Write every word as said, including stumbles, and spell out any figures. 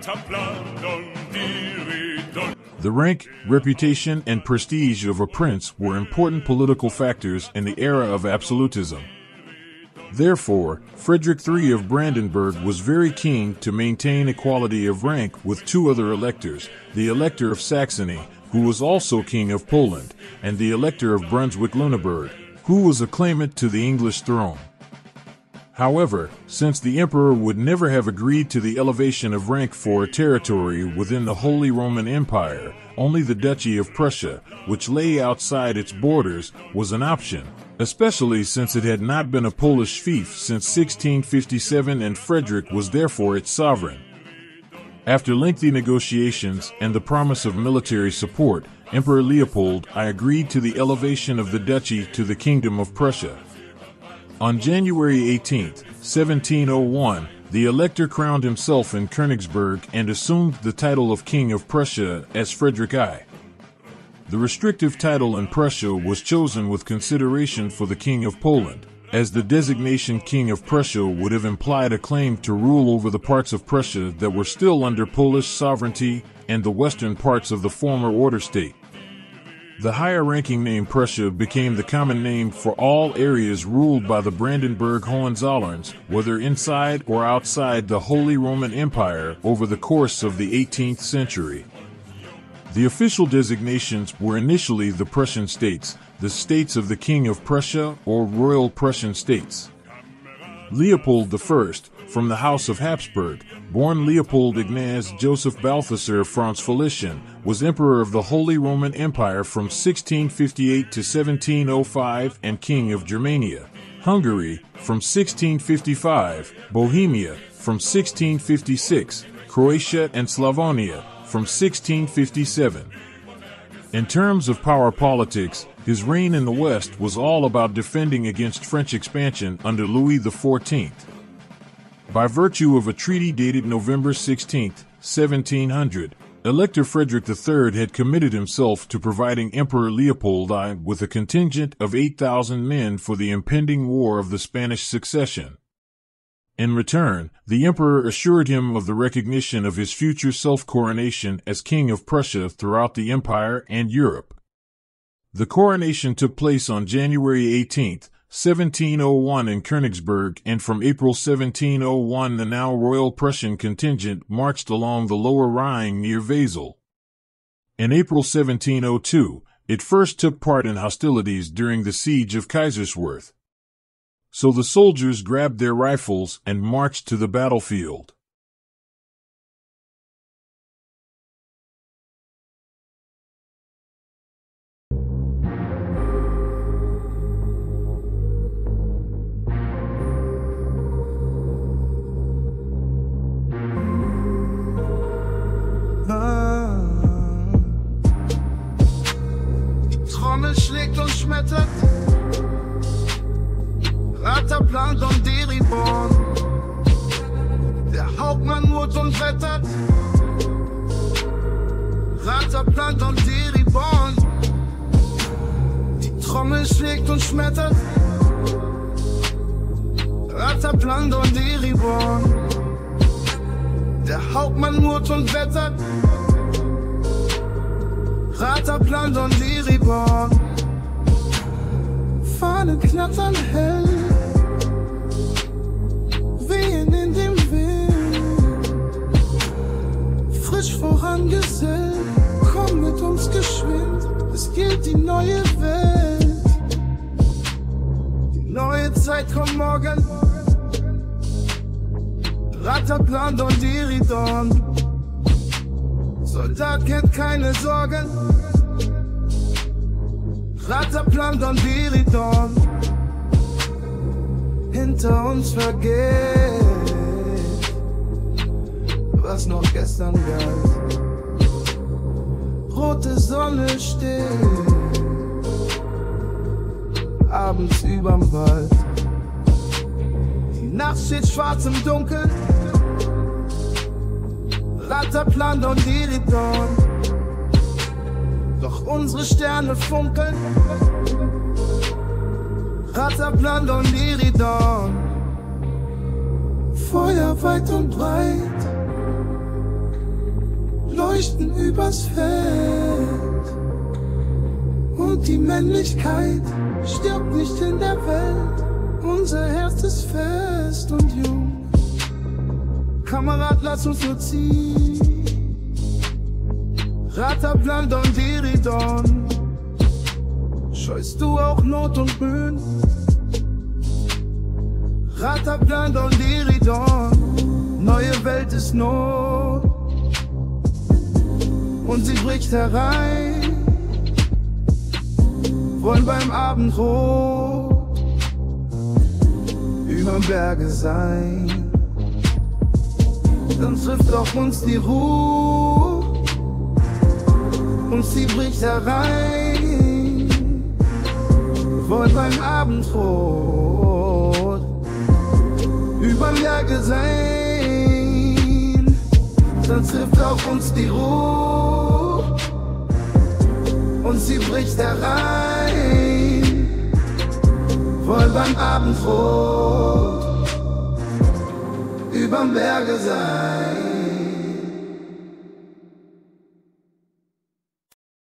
The rank, reputation, and prestige of a prince were important political factors in the era of absolutism. Therefore, Frederick the Third of Brandenburg was very keen to maintain equality of rank with two other electors, the Elector of Saxony, who was also King of Poland, and the Elector of Brunswick-Lüneburg, who was a claimant to the English throne. However, since the emperor would never have agreed to the elevation of rank for a territory within the Holy Roman Empire, only the Duchy of Prussia, which lay outside its borders, was an option, especially since it had not been a Polish fief since sixteen fifty-seven and Frederick was therefore its sovereign. After lengthy negotiations and the promise of military support, Emperor Leopold I agreed to the elevation of the duchy to the Kingdom of Prussia. On January eighteenth, seventeen oh one, the Elector crowned himself in Königsberg and assumed the title of King of Prussia as Frederick the First. The restrictive title in Prussia was chosen with consideration for the King of Poland, as the designation King of Prussia would have implied a claim to rule over the parts of Prussia that were still under Polish sovereignty and the western parts of the former Order state. The higher-ranking name Prussia became the common name for all areas ruled by the Brandenburg Hohenzollerns, whether inside or outside the Holy Roman Empire over the course of the eighteenth century. The official designations were initially the Prussian states, the states of the King of Prussia or Royal Prussian states. Leopold the First, from the House of Habsburg, born Leopold Ignaz Joseph Balthasar Franz Felician, was Emperor of the Holy Roman Empire from sixteen fifty-eight to seventeen oh five and King of Germania, Hungary, from sixteen fifty-five, Bohemia, from sixteen fifty-six, Croatia and Slavonia, from sixteen fifty-seven. In terms of power politics, his reign in the West was all about defending against French expansion under Louis the Fourteenth. By virtue of a treaty dated November sixteenth, seventeen hundred, Elector Frederick the Third had committed himself to providing Emperor Leopold I with a contingent of eight thousand men for the impending War of the Spanish Succession. In return, the emperor assured him of the recognition of his future self-coronation as King of Prussia throughout the empire and Europe. The coronation took place on January eighteenth, seventeen oh one in Königsberg, and from April seventeen oh one the now Royal Prussian contingent marched along the Lower Rhine near Wesel. In April seventeen oh two, it first took part in hostilities during the siege of Kaiserswerth. So the soldiers grabbed their rifles and marched to the battlefield. Die Trommel schlägt und schmettert, Ratter plant und Deriborn. Der Hauptmann murrt und wettert, Ratter plant und Deriborn. Die Trommel schlägt und schmettert, Ratter plant und Deriborn. Der Hauptmann murrt und wettert, Ratter plant und Deriborn. Fahnen knattern hell, wehen in dem Wind. Frisch vorangesellt, komm mit uns geschwind, es gilt die neue Welt. Die neue Zeit kommt morgen, Ratter plant und Deriborn. Soldat kennt keine Sorgen, Ratter plant und Deriborn. Hinter uns vergeht, was noch gestern galt. Rote Sonne steht abends überm Wald. Die Nacht steht schwarz im Dunkeln, Ratter plant und Deriborn. Doch unsere Sterne funkeln, Ratter plant und Deriborn. Feuer weit und breit, leuchten übers Feld. Und die Männlichkeit stirbt nicht in der Welt. Unser Herz ist fest und jung. Kamerad, lass uns nur ziehen. Rataplan, Don Diridon. Scheust du auch Not und Mühen? Rataplan, Don Diridon. Neue Welt ist Not und sie bricht herein. Wollen beim Abendrot über Berge sein. Dann trifft auch uns die Ruhe und sie bricht herein. Wollen beim Abendrot über Berge sein. Dann trifft auch uns die Ruhe und sie bricht herein. Wollen beim Abendrot überm Berge sein.